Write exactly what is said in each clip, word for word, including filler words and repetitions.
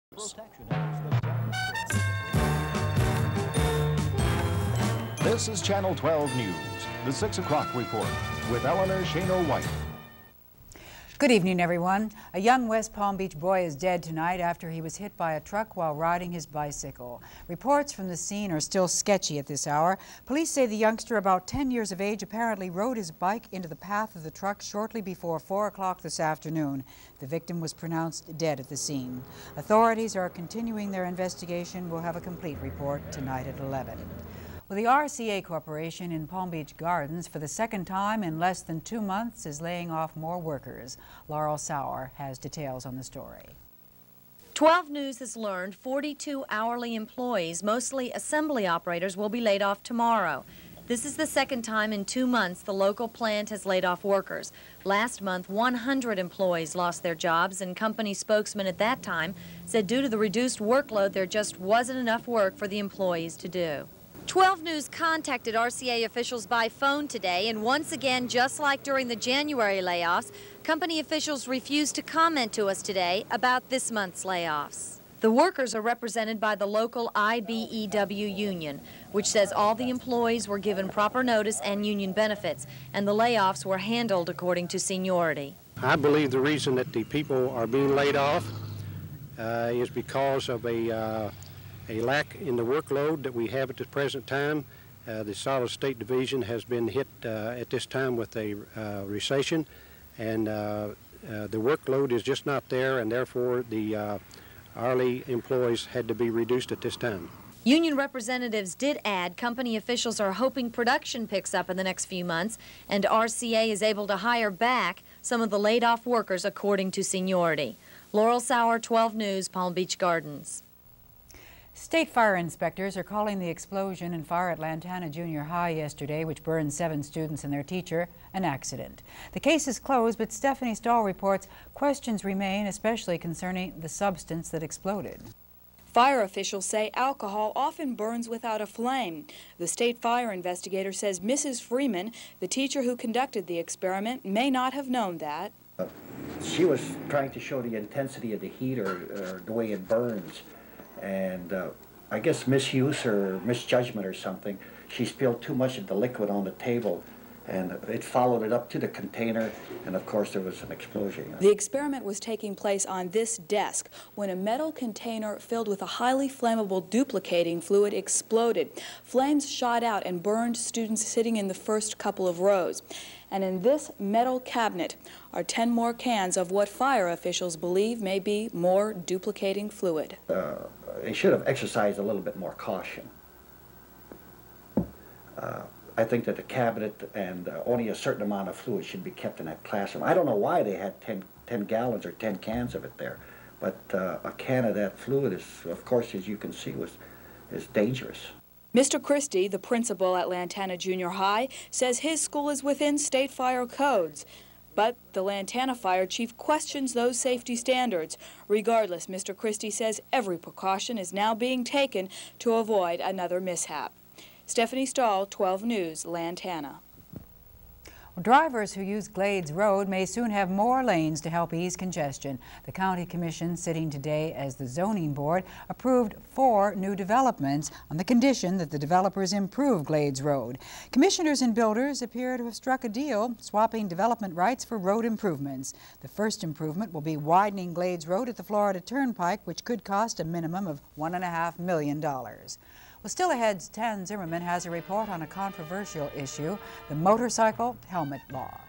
This is Channel twelve News, the six o'clock report with Eleanor Schano-White. Good evening, everyone. A young West Palm Beach boy is dead tonight after he was hit by a truck while riding his bicycle. Reports from the scene are still sketchy at this hour. Police say the youngster, about ten years of age, apparently rode his bike into the path of the truck shortly before four o'clock this afternoon. The victim was pronounced dead at the scene. Authorities are continuing their investigation. We'll have a complete report tonight at eleven. Well, the R C A Corporation in Palm Beach Gardens, for the second time in less than two months, is laying off more workers. Laurel Sauer has details on the story. twelve News has learned forty-two hourly employees, mostly assembly operators, will be laid off tomorrow. This is the second time in two months the local plant has laid off workers. Last month, one hundred employees lost their jobs, and company spokesman at that time said due to the reduced workload, there just wasn't enough work for the employees to do. twelve News contacted R C A officials by phone today, and once again, just like during the January layoffs, company officials refused to comment to us today about this month's layoffs. The workers are represented by the local I B E W union, which says all the employees were given proper notice and union benefits, and the layoffs were handled according to seniority. I believe the reason that the people are being laid off uh, is because of a uh, a lack in the workload that we have at the present time. Uh, the Solid State Division has been hit uh, at this time with a uh, recession, and uh, uh, the workload is just not there, and therefore the uh, hourly employees had to be reduced at this time. Union representatives did add company officials are hoping production picks up in the next few months, and R C A is able to hire back some of the laid-off workers according to seniority. Laurel Sauer, twelve News, Palm Beach Gardens. State fire inspectors are calling the explosion and fire at Lantana Junior High yesterday, which burned seven students and their teacher, an accident. The case is closed, but Stephanie Stahl reports questions remain, especially concerning the substance that exploded. Fire officials say alcohol often burns without a flame. The state fire investigator says Missus Freeman, the teacher who conducted the experiment, may not have known that. Uh, she was trying to show the intensity of the heat or, or the way it burns. And uh, I guess misuse or misjudgment or something. She spilled too much of the liquid on the table, and it followed it up to the container, and of course there was an explosion. The experiment was taking place on this desk when a metal container filled with a highly flammable duplicating fluid exploded. Flames shot out and burned students sitting in the first couple of rows. And in this metal cabinet are ten more cans of what fire officials believe may be more duplicating fluid. Uh, they should have exercised a little bit more caution. Uh, I think that the cabinet and uh, only a certain amount of fluid should be kept in that classroom. I don't know why they had ten, ten gallons or ten cans of it there, but uh, a can of that fluid is, of course, as you can see, was, is dangerous. Mister Christie, the principal at Lantana Junior High, says his school is within state fire codes. But the Lantana fire chief questions those safety standards. Regardless, Mister Christie says every precaution is now being taken to avoid another mishap. Stephanie Stahl, twelve News, Lantana. Drivers who use Glades Road may soon have more lanes to help ease congestion. The County Commission, sitting today as the Zoning Board, approved four new developments on the condition that the developers improve Glades Road. Commissioners and builders appear to have struck a deal, swapping development rights for road improvements. The first improvement will be widening Glades Road at the Florida Turnpike, which could cost a minimum of one and a half million dollars. Well, still ahead's Tan Zimmerman has a report on a controversial issue, the motorcycle helmet law.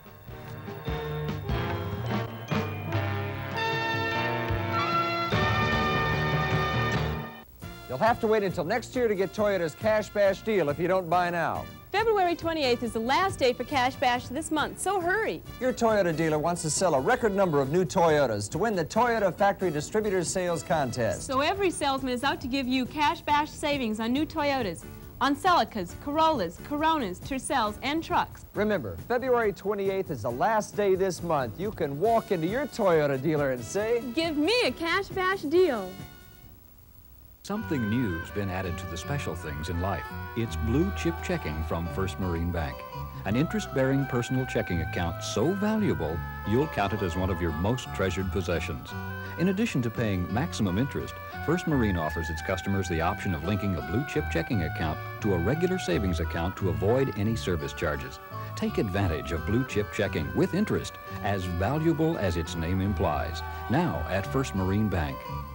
You'll have to wait until next year to get Toyota's Cash Bash deal if you don't buy now. February twenty-eighth is the last day for Cash Bash this month, so hurry. Your Toyota dealer wants to sell a record number of new Toyotas to win the Toyota Factory Distributors Sales Contest. So every salesman is out to give you Cash Bash savings on new Toyotas, on Celicas, Corollas, Coronas, Tercels, and trucks. Remember, February twenty-eighth is the last day this month. You can walk into your Toyota dealer and say, "Give me a Cash Bash deal." Something new's been added to the special things in life. It's blue chip checking from First Marine Bank. An interest-bearing personal checking account so valuable, you'll count it as one of your most treasured possessions. In addition to paying maximum interest, First Marine offers its customers the option of linking a blue chip checking account to a regular savings account to avoid any service charges. Take advantage of blue chip checking with interest, as valuable as its name implies. Now at First Marine Bank.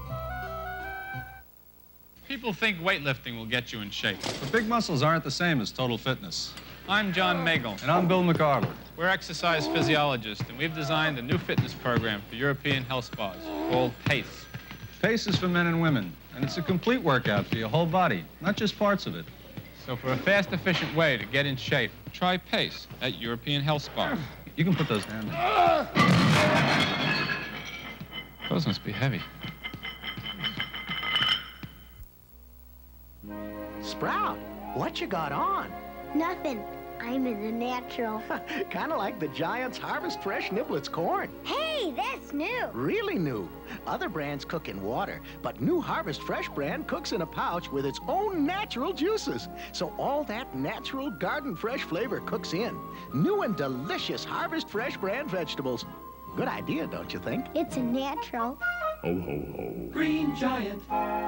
People think weightlifting will get you in shape. But big muscles aren't the same as total fitness. I'm John Magel. And I'm Bill McArdle. We're exercise physiologists, and we've designed a new fitness program for European health spas called PACE. PACE is for men and women, and it's a complete workout for your whole body, not just parts of it. So for a fast, efficient way to get in shape, try PACE at European health spas. You can put those hands down. Those must be heavy. Sprout, what you got on? Nothing. I'm in the natural. Kind of like the Giant's Harvest Fresh Niblets corn. Hey, that's new. Really new. Other brands cook in water, but new Harvest Fresh brand cooks in a pouch with its own natural juices. So all that natural garden fresh flavor cooks in. New and delicious Harvest Fresh brand vegetables. Good idea, don't you think? It's a natural. Ho, ho, ho. Green Giant.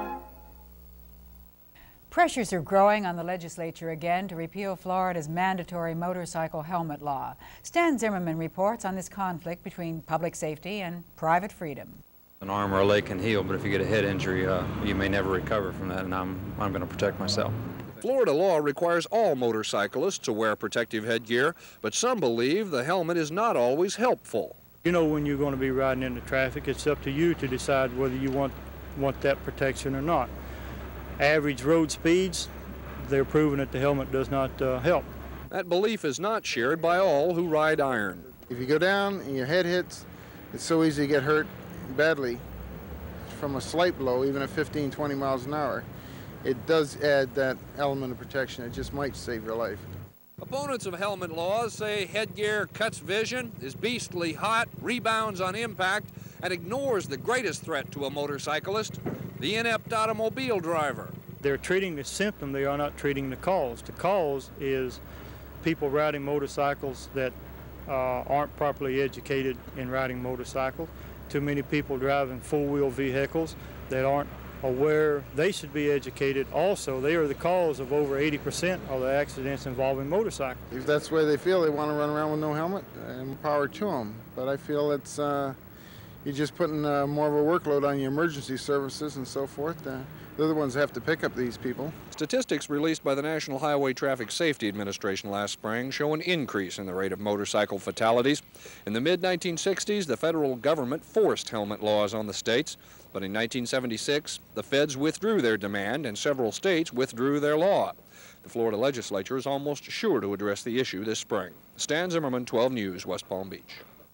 Pressures are growing on the legislature again to repeal Florida's mandatory motorcycle helmet law. Stan Zimmerman reports on this conflict between public safety and private freedom. An arm or a leg can heal, but if you get a head injury, uh, you may never recover from that, and I'm, I'm going to protect myself. Florida law requires all motorcyclists to wear protective headgear, but some believe the helmet is not always helpful. You know, when you're going to be riding into traffic, it's up to you to decide whether you want, want that protection or not. Average road speeds, they're proving that the helmet does not uh, help. That belief is not shared by all who ride iron. If you go down and your head hits, it's so easy to get hurt badly from a slight blow, even at fifteen, twenty miles an hour. It does add that element of protection. It just might save your life. Opponents of helmet laws say headgear cuts vision, is beastly hot, rebounds on impact, and ignores the greatest threat to a motorcyclist, the inept automobile driver. They're treating the symptom, they are not treating the cause. The cause is people riding motorcycles that uh, aren't properly educated in riding motorcycles. Too many people driving four-wheel vehicles that aren't aware they should be educated. Also, they are the cause of over eighty percent of the accidents involving motorcycles. If that's the way they feel, they want to run around with no helmet, and power to them. But I feel it's uh, you're just putting uh, more of a workload on your emergency services and so forth. Uh, they're the ones that have to pick up these people. Statistics released by the National Highway Traffic Safety Administration last spring show an increase in the rate of motorcycle fatalities. In the mid nineteen sixties, the federal government forced helmet laws on the states, but in nineteen seventy-six, the feds withdrew their demand and several states withdrew their law. The Florida legislature is almost sure to address the issue this spring. Stan Zimmerman, twelve News, West Palm Beach.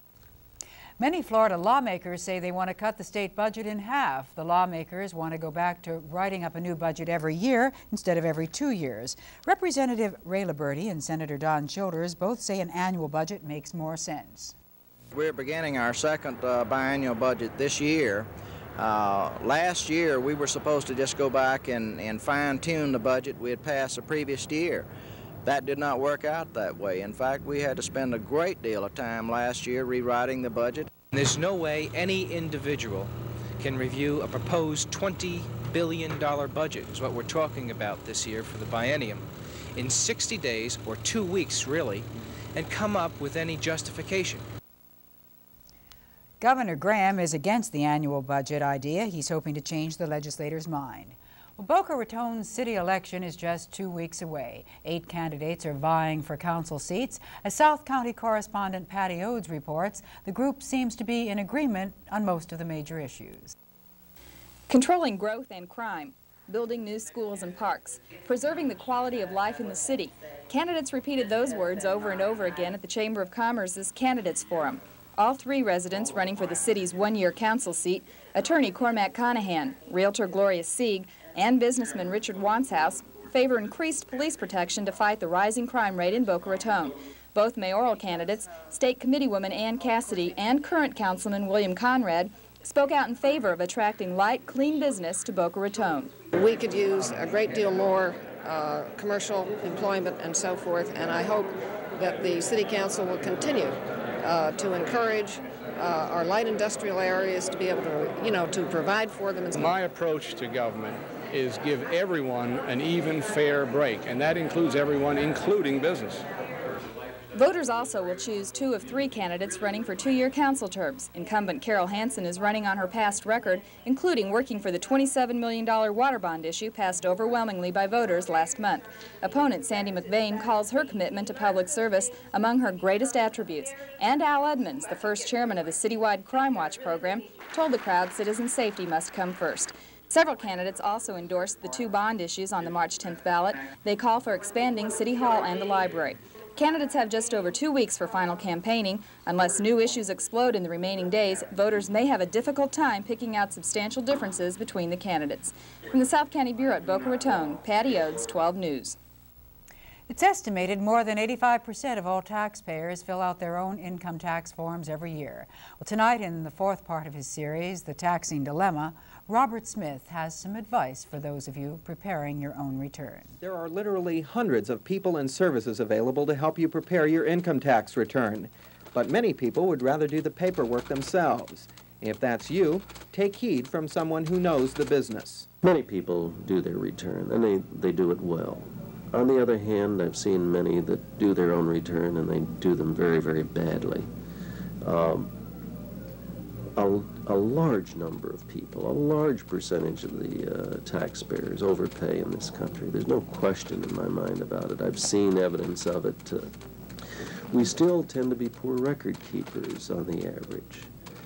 Many Florida lawmakers say they want to cut the state budget in half. The lawmakers want to go back to writing up a new budget every year instead of every two years. Representative Ray Liberty and Senator Don Childers both say an annual budget makes more sense. We're beginning our second uh, biannual budget this year. Uh, last year, we were supposed to just go back and, and fine-tune the budget we had passed the previous year. That did not work out that way. In fact, we had to spend a great deal of time last year rewriting the budget. There's no way any individual can review a proposed twenty billion dollar budget, is what we're talking about this year for the biennium, in sixty days, or two weeks really, and come up with any justification. Governor Graham is against the annual budget idea. He's hoping to change the legislators' mind. Well, Boca Raton's city election is just two weeks away. Eight candidates are vying for council seats. As South County correspondent Patty Odes reports, the group seems to be in agreement on most of the major issues. Controlling growth and crime, building new schools and parks, preserving the quality of life in the city. Candidates repeated those words over and over again at the Chamber of Commerce's Candidates Forum. All three residents running for the city's one-year council seat, attorney Cormac Conahan, realtor Gloria Sieg, and businessman Richard Wanshouse, favor increased police protection to fight the rising crime rate in Boca Raton. Both mayoral candidates, State Committeewoman Ann Cassidy and current Councilman William Conrad, spoke out in favor of attracting light, clean business to Boca Raton. We could use a great deal more uh, commercial employment and so forth, and I hope that the City Council will continue uh, to encourage uh, our light industrial areas to be able to, you know, to provide for them. My approach to government is give everyone an even, fair break, and that includes everyone, including business. Voters also will choose two of three candidates running for two-year council terms. Incumbent Carol Hansen is running on her past record, including working for the twenty-seven million dollar water bond issue passed overwhelmingly by voters last month. Opponent Sandy McVeigh calls her commitment to public service among her greatest attributes. And Al Edmonds, the first chairman of the citywide Crime Watch program, told the crowd citizen safety must come first. Several candidates also endorsed the two bond issues on the March tenth ballot. They call for expanding City Hall and the library. Candidates have just over two weeks for final campaigning. Unless new issues explode in the remaining days, voters may have a difficult time picking out substantial differences between the candidates. From the South County Bureau at Boca Raton, Patty Oates, twelve News. It's estimated more than eighty-five percent of all taxpayers fill out their own income tax forms every year. Well, tonight in the fourth part of his series, The Taxing Dilemma, Robert Smith has some advice for those of you preparing your own return. There are literally hundreds of people and services available to help you prepare your income tax return. But many people would rather do the paperwork themselves. If that's you, take heed from someone who knows the business. Many people do their return, and they, they do it well. On the other hand, I've seen many that do their own return, and they do them very, very badly. Um, a, a large number of people, a large percentage of the uh, taxpayers overpay in this country. There's no question in my mind about it. I've seen evidence of it. Uh, we still tend to be poor record keepers on the average.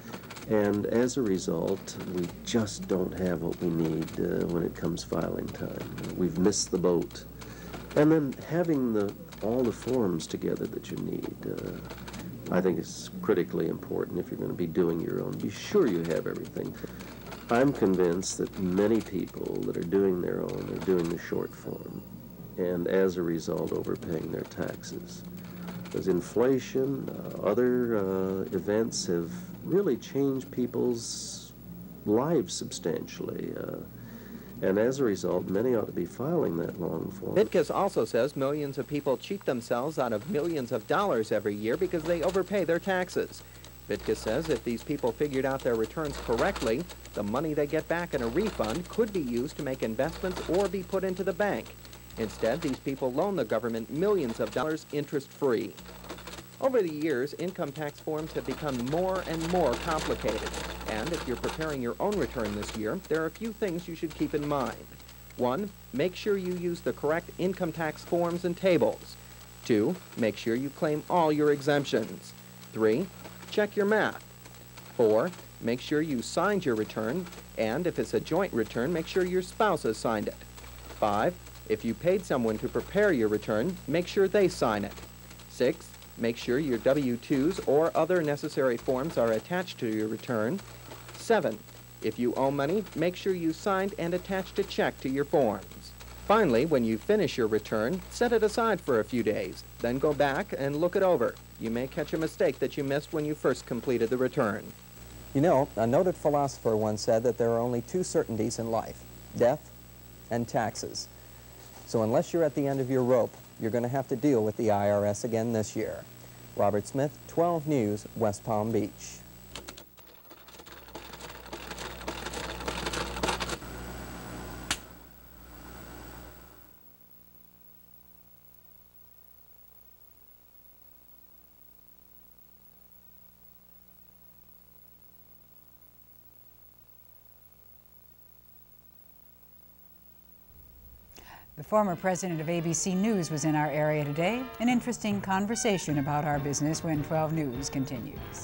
And as a result, we just don't have what we need uh, when it comes filing time. We've missed the boat. And then having the, all the forms together that you need, uh, I think is critically important if you're going to be doing your own. Be sure you have everything. I'm convinced that many people that are doing their own are doing the short form, and as a result, overpaying their taxes. Because inflation, uh, other uh, events have really changed people's lives substantially. Uh, And as a result, many ought to be filing that long form. Vitkus also says millions of people cheat themselves out of millions of dollars every year because they overpay their taxes. Vitkus says if these people figured out their returns correctly, the money they get back in a refund could be used to make investments or be put into the bank. Instead, these people loan the government millions of dollars interest-free. Over the years, income tax forms have become more and more complicated. And if you're preparing your own return this year, there are a few things you should keep in mind. One, make sure you use the correct income tax forms and tables. Two, make sure you claim all your exemptions. Three, check your math. Four, make sure you signed your return, and if it's a joint return, make sure your spouse has signed it. Five, if you paid someone to prepare your return, make sure they sign it. Six, make sure your W twos or other necessary forms are attached to your return. Seven, if you owe money, make sure you signed and attached a check to your forms. Finally, when you finish your return, set it aside for a few days. Then go back and look it over. You may catch a mistake that you missed when you first completed the return. You know, a noted philosopher once said that there are only two certainties in life, death and taxes. So unless you're at the end of your rope, you're going to have to deal with the I R S again this year. Robert Smith, twelve News, West Palm Beach. The former president of A B C News was in our area today. An interesting conversation about our business when twelve News continues.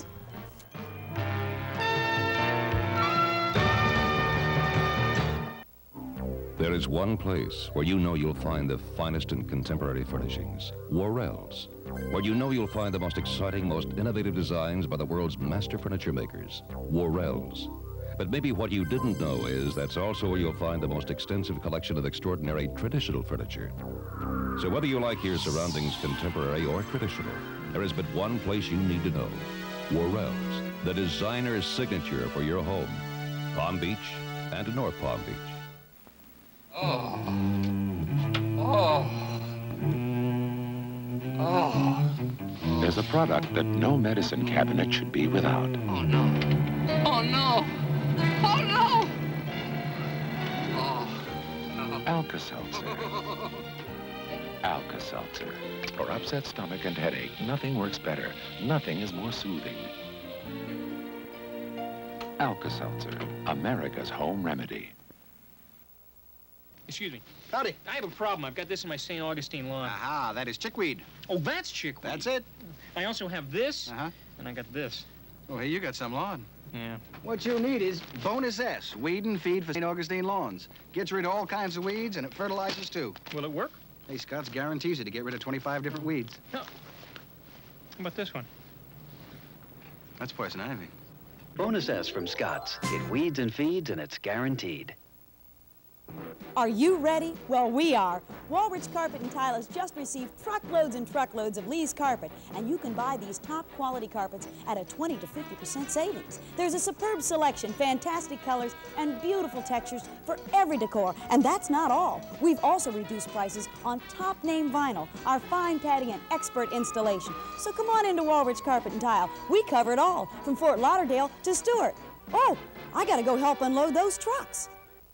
There is one place where you know you'll find the finest in contemporary furnishings, Worrell's, where you know you'll find the most exciting, most innovative designs by the world's master furniture makers, Worrell's. But maybe what you didn't know is that's also where you'll find the most extensive collection of extraordinary traditional furniture. So whether you like your surroundings contemporary or traditional, there is but one place you need to know, Worrell's. the designer's signature for your home. Palm Beach and North Palm Beach. Oh. Oh. Oh. There's a product that no medicine cabinet should be without. Oh, no. Oh, no. Oh, no. Oh. Alka-Seltzer. Alka-Seltzer. For upset stomach and headache, nothing works better. Nothing is more soothing. Alka-Seltzer, America's home remedy. Excuse me. Howdy. I have a problem. I've got this in my Saint Augustine lawn. Aha, that is chickweed. Oh, that's chickweed. That's it. I also have this, Uh-huh. and I got this. Oh, hey, you got some lawn. Yeah. What you'll need is Bonus S, weed and feed for Saint Augustine lawns. Gets rid of all kinds of weeds, and it fertilizes, too. Will it work? Hey, Scott's guarantees it to get rid of twenty-five different weeds. No. How about this one? That's poison ivy. Bonus S from Scott's. It weeds and feeds, and it's guaranteed. Are you ready? Well, we are. Walrich Carpet and Tile has just received truckloads and truckloads of Lee's carpet, and you can buy these top quality carpets at a twenty to fifty percent savings. There's a superb selection, fantastic colors, and beautiful textures for every decor. And that's not all. We've also reduced prices on top name vinyl, our fine padding and expert installation. So come on into Walrich Carpet and Tile. We cover it all, from Fort Lauderdale to Stewart. Oh, I gotta go help unload those trucks.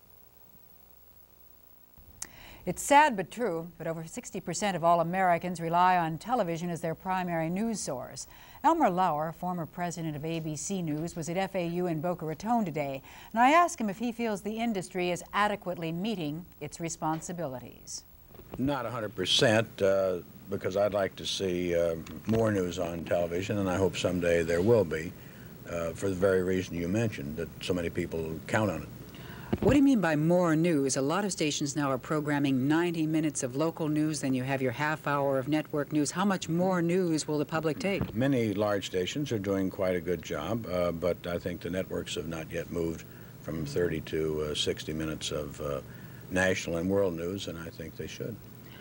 It's sad but true, but over sixty percent of all Americans rely on television as their primary news source. Elmer Lauer, former president of A B C News, was at F A U in Boca Raton today, and I asked him if he feels the industry is adequately meeting its responsibilities. Not one hundred percent, uh, because I'd like to see uh, more news on television, and I hope someday there will be, uh, for the very reason you mentioned, that so many people count on it. What do you mean by more news? A lot of stations now are programming ninety minutes of local news, then you have your half hour of network news. How much more news will the public take? Many large stations are doing quite a good job, uh, but I think the networks have not yet moved from thirty to uh, sixty minutes of uh, national and world news, and I think they should.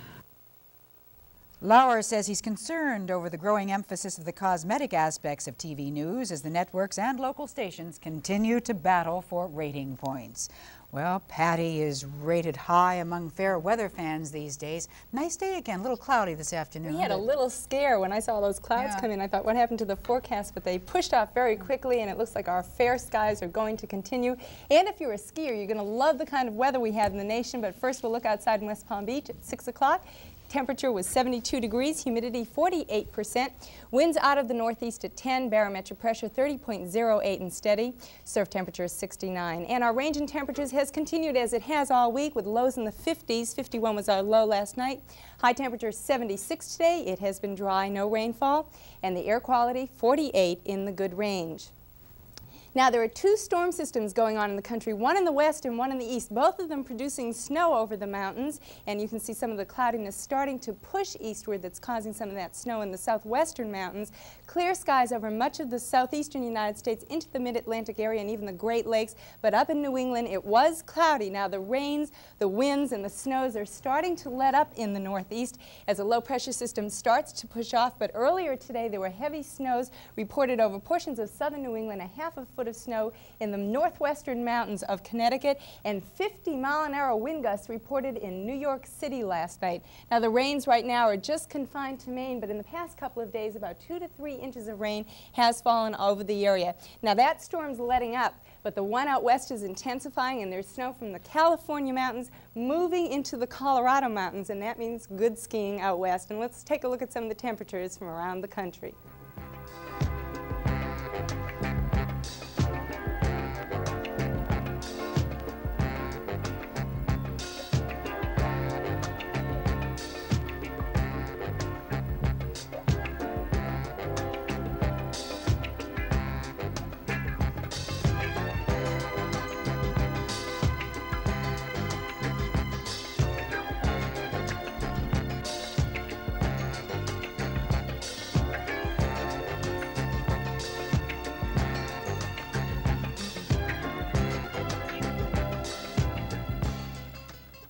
Lauer says he's concerned over the growing emphasis of the cosmetic aspects of T V news as the networks and local stations continue to battle for rating points. Well, Patty is rated high among fair weather fans these days. Nice day again, a little cloudy this afternoon. We had a little scare when I saw those clouds Yeah. come in. I thought, what happened to the forecast? But they pushed off very quickly, and it looks like our fair skies are going to continue. And if you're a skier, you're going to love the kind of weather we had in the nation. But first, we'll look outside in West Palm Beach at six o'clock. Temperature was seventy-two degrees, humidity forty-eight percent. Winds out of the northeast at ten, barometric pressure thirty point zero eight and steady. Surf temperature is sixty-nine. And our range in temperatures has continued as it has all week with lows in the fifties. fifty-one was our low last night. High temperature seventy-six today. It has been dry, no rainfall. And the air quality forty-eight in the good range. Now, there are two storm systems going on in the country, one in the west and one in the east, both of them producing snow over the mountains. And you can see some of the cloudiness starting to push eastward that's causing some of that snow in the southwestern mountains. Clear skies over much of the southeastern United States into the mid-Atlantic area and even the Great Lakes. But up in New England, it was cloudy. Now, the rains, the winds, and the snows are starting to let up in the northeast as a low-pressure system starts to push off. But earlier today, there were heavy snows reported over portions of southern New England, a half a foot of snow in the northwestern mountains of Connecticut, and fifty mile an hour wind gusts reported in New York City last night. Now, the rains right now are just confined to Maine, but in the past couple of days, about two to three inches of rain has fallen over the area. Now, that storm's letting up, but the one out west is intensifying, and there's snow from the California mountains moving into the Colorado mountains, and that means good skiing out west. And let's take a look at some of the temperatures from around the country.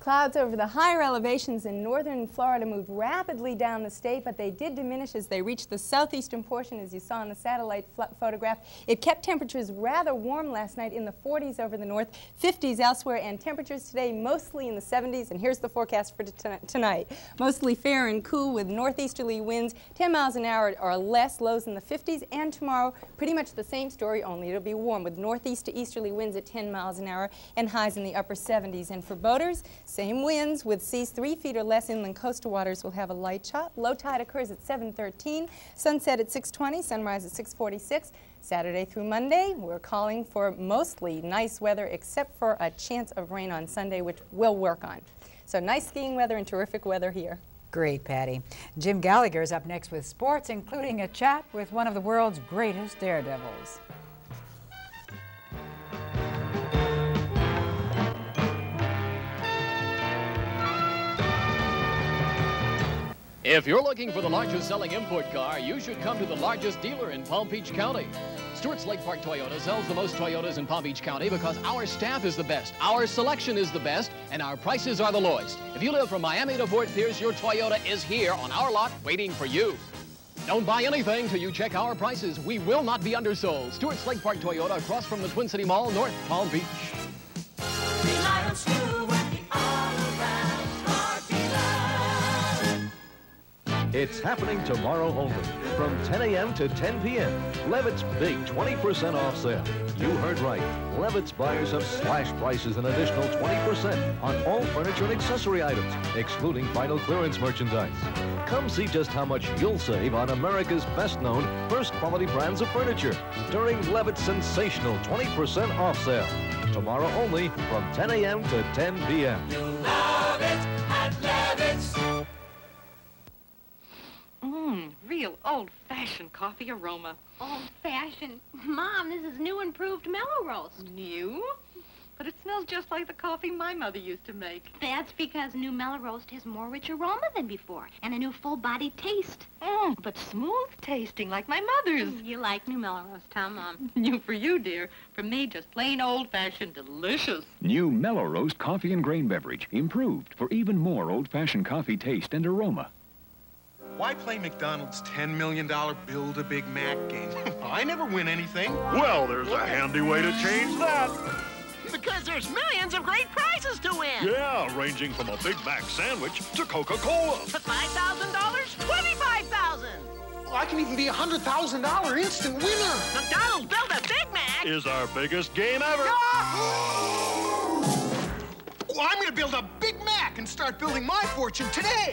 Clouds over the higher elevations in northern Florida moved rapidly down the state, but they did diminish as they reached the southeastern portion, as you saw in the satellite photograph. It kept temperatures rather warm last night in the forties over the north, fifties elsewhere, and temperatures today mostly in the seventies. And here's the forecast for tonight. Mostly fair and cool with northeasterly winds, ten miles an hour or less, lows in the fifties. And tomorrow, pretty much the same story, only it'll be warm with northeast to easterly winds at ten miles an hour and highs in the upper seventies. And for boaters, same winds with seas three feet or less inland coastal waters will have a light chop. Low tide occurs at seven thirteen, sunset at six twenty, sunrise at six forty-six. Saturday through Monday, we're calling for mostly nice weather except for a chance of rain on Sunday, which we'll work on. So nice skiing weather and terrific weather here. Great, Patty. Jim Gallagher is up next with sports, including a chat with one of the world's greatest daredevils. If you're looking for the largest selling import car, you should come to the largest dealer in Palm Beach County. Stewart's Lake Park Toyota sells the most Toyotas in Palm Beach County because our staff is the best, our selection is the best, and our prices are the lowest. If you live from Miami to Fort Pierce, your Toyota is here on our lot waiting for you. Don't buy anything till you check our prices. We will not be undersold. Stewart's Lake Park Toyota across from the Twin City Mall, North Palm Beach. Rely on Stewart, the all-around car dealer. It's happening tomorrow only, from ten A M to ten P M Levitt's big twenty percent off sale. You heard right. Levitt's buyers have slashed prices an additional twenty percent on all furniture and accessory items, excluding final clearance merchandise. Come see just how much you'll save on America's best-known, first-quality brands of furniture during Levitt's sensational twenty percent off sale. Tomorrow only, from ten A M to ten P M You'll love it at Levitt's. Mmm, real old-fashioned coffee aroma. Old-fashioned? Mom, this is new improved mellow roast. New? But it smells just like the coffee my mother used to make. That's because new mellow roast has more rich aroma than before and a new full-bodied taste. Mmm, but smooth tasting like my mother's. You like new mellow roast, huh, Mom? New for you, dear. For me, just plain old-fashioned delicious. New Mellow Roast coffee and grain beverage, improved for even more old-fashioned coffee taste and aroma. Why play McDonald's ten million dollar Build-A-Big Mac game? I never win anything. Well, there's a handy way to change that. Because there's millions of great prizes to win. Yeah, ranging from a Big Mac sandwich to Coca-Cola. five thousand dollars, twenty-five thousand dollars. Well, I can even be a one hundred thousand dollar instant winner. McDonald's Build-A-Big Mac is our biggest game ever. Well, I'm going to build a Big Mac and start building my fortune today.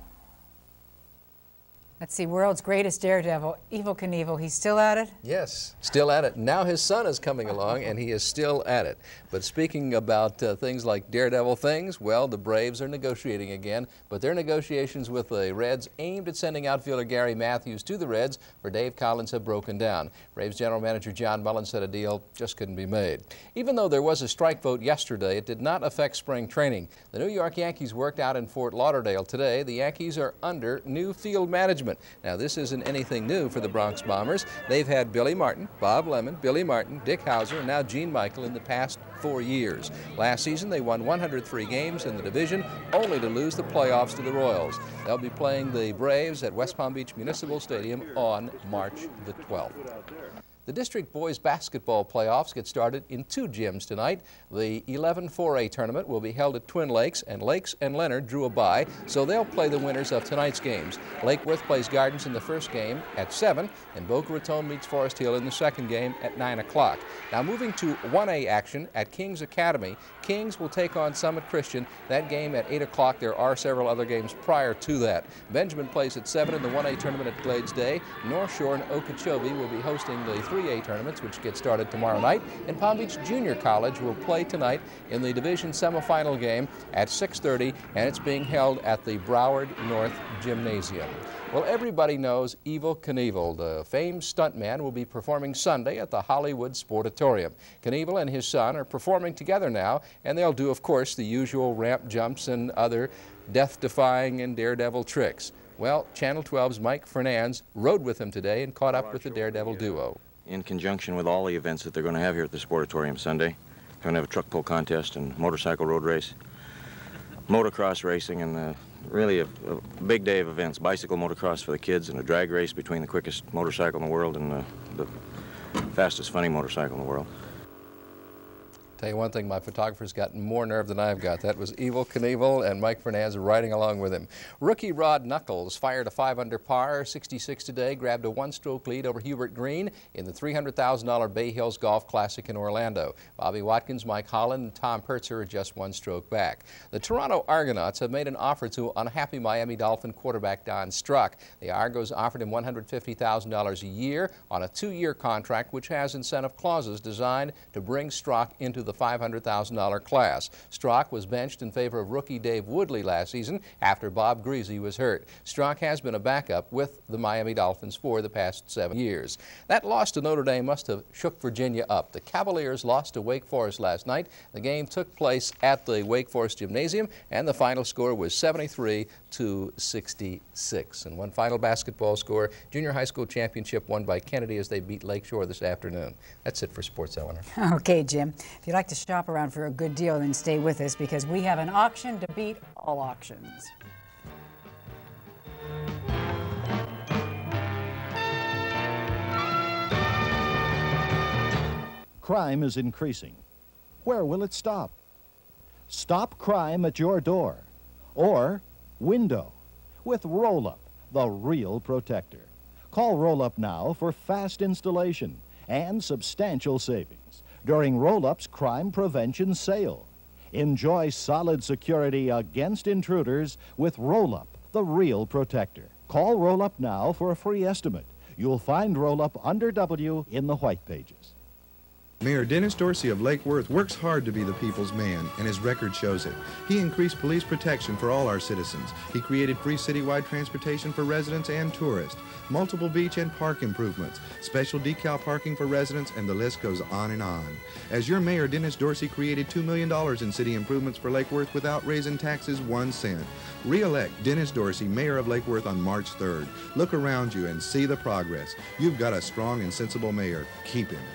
Let's see, world's greatest daredevil, Evel Knievel. He's still at it? Yes, still at it. Now his son is coming along, and he is still at it. But speaking about uh, things like daredevil things, well, the Braves are negotiating again, but their negotiations with the Reds aimed at sending outfielder Gary Matthews to the Reds for Dave Collins have broken down. Braves general manager John Mullen said a deal just couldn't be made. Even though there was a strike vote yesterday, it did not affect spring training. The New York Yankees worked out in Fort Lauderdale today. The Yankees are under new field management. Now, this isn't anything new for the Bronx Bombers. They've had Billy Martin, Bob Lemon, Billy Martin, Dick Hauser, and now Gene Michael in the past four years. Last season, they won one hundred three games in the division, only to lose the playoffs to the Royals. They'll be playing the Braves at West Palm Beach Municipal Stadium on March the twelfth. The district boys basketball playoffs get started in two gyms tonight. The eleven four A tournament will be held at Twin Lakes, and Lakes and Leonard drew a bye, so they'll play the winners of tonight's games. Lake Worth plays Gardens in the first game at seven, and Boca Raton meets Forest Hill in the second game at nine o'clock. Now moving to one A action at Kings Academy, Kings will take on Summit Christian. That game at eight o'clock. There are several other games prior to that. Benjamin plays at seven in the one A tournament at Glades Day. North Shore and Okeechobee will be hosting the three A tournaments, which get started tomorrow night. And Palm Beach Junior College will play tonight in the division semifinal game at six thirty, and it's being held at the Broward North Gymnasium. Well, everybody knows Evel Knievel, the famed stuntman, will be performing Sunday at the Hollywood Sportatorium. Knievel and his son are performing together now, and they'll do, of course, the usual ramp jumps and other death-defying and daredevil tricks. Well, Channel twelve's Mike Fernandez rode with them today and caught up with the daredevil duo. In conjunction with all the events that they're going to have here at the Sportatorium Sunday, they're going to have a truck pull contest and motorcycle road race. motocross racing, and uh, really a, a big day of events. Bicycle motocross for the kids, and a drag race between the quickest motorcycle in the world and uh, the fastest funny motorcycle in the world. Tell you one thing, my photographer's got more nerve than I've got. That was Evel Knievel and Mike Fernandez riding along with him. Rookie Rod Knuckles fired a five under par, sixty-six today, grabbed a one-stroke lead over Hubert Green in the three hundred thousand dollar Bay Hills Golf Classic in Orlando. Bobby Watkins, Mike Holland, and Tom Pertzer are just one stroke back. The Toronto Argonauts have made an offer to unhappy Miami Dolphin quarterback Don Struck. The Argos offered him one hundred fifty thousand dollars a year on a two-year contract, which has incentive clauses designed to bring Struck into the five hundred thousand dollar class. Strock was benched in favor of rookie Dave Woodley last season after Bob Greasy was hurt. Strock has been a backup with the Miami Dolphins for the past seven years. That loss to Notre Dame must have shook Virginia up. The Cavaliers lost to Wake Forest last night. The game took place at the Wake Forest Gymnasium, and the final score was seventy-three to sixty-six. And one final basketball score, junior high school championship won by Kennedy as they beat Lakeshore this afternoon. That's it for Sports, Eleanor. Okay, Jim. If you'd like to shop around for a good deal, then stay with us because we have an auction to beat all auctions. Crime is increasing. Where will it stop? Stop crime at your door or window with Roll-Up, the real protector. Call Roll-Up now for fast installation and substantial savings during Roll-Up's crime prevention sale. Enjoy solid security against intruders with Roll-Up, the real protector. Call Roll-Up now for a free estimate. You'll find Roll-Up under W in the white pages. Mayor Dennis Dorsey of Lake Worth works hard to be the people's man, and his record shows it. He increased police protection for all our citizens. He created free citywide transportation for residents and tourists, multiple beach and park improvements, special decal parking for residents, and the list goes on and on. As your mayor, Dennis Dorsey created two million dollars in city improvements for Lake Worth without raising taxes one cent. Re-elect Dennis Dorsey, mayor of Lake Worth, on March third. Look around you and see the progress. You've got a strong and sensible mayor. Keep him.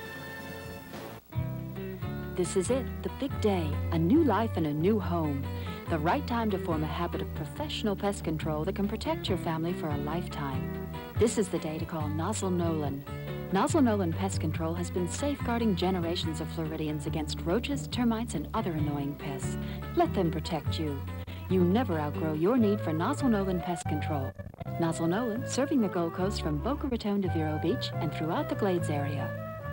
This is it, the big day, a new life and a new home. The right time to form a habit of professional pest control that can protect your family for a lifetime. This is the day to call Nozzle Nolan. Nozzle Nolan Pest Control has been safeguarding generations of Floridians against roaches, termites, and other annoying pests. Let them protect you. You never outgrow your need for Nozzle Nolan Pest Control. Nozzle Nolan, serving the Gold Coast from Boca Raton to Vero Beach and throughout the Glades area.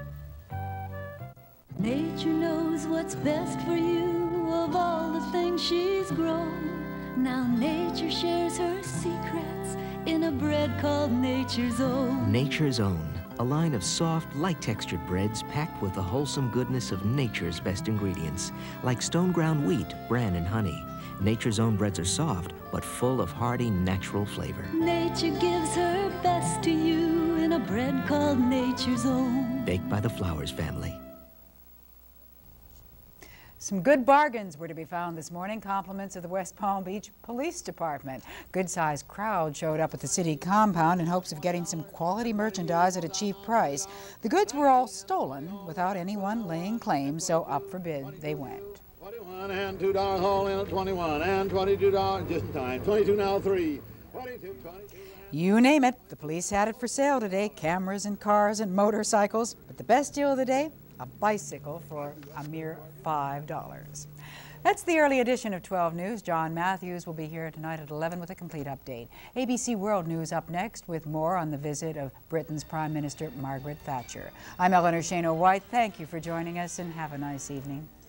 Nature knows what's best for you of all the things she's grown. Now nature shares her secrets in a bread called Nature's Own. Nature's Own, a line of soft, light-textured breads packed with the wholesome goodness of nature's best ingredients, like stone ground wheat, bran, and honey. Nature's Own breads are soft, but full of hearty, natural flavor. Nature gives her best to you in a bread called Nature's Own. Baked by the Flowers family. Some good bargains were to be found this morning, compliments of the West Palm Beach Police Department. Good-sized crowd showed up at the city compound in hopes of getting some quality merchandise at a cheap price. The goods were all stolen without anyone laying claim, so up for bid they went. twenty-one and two dollar haul in at twenty-one and twenty-two dollars just in time. twenty-two now three. twenty-two, twenty-two. You name it, the police had it for sale today. Cameras and cars and motorcycles. But the best deal of the day? A bicycle for a mere five dollars. That's the early edition of twelve News. John Matthews will be here tonight at eleven with a complete update. A B C World News up next with more on the visit of Britain's Prime Minister Margaret Thatcher. I'm Eleanor Schano-White. Thank you for joining us and have a nice evening.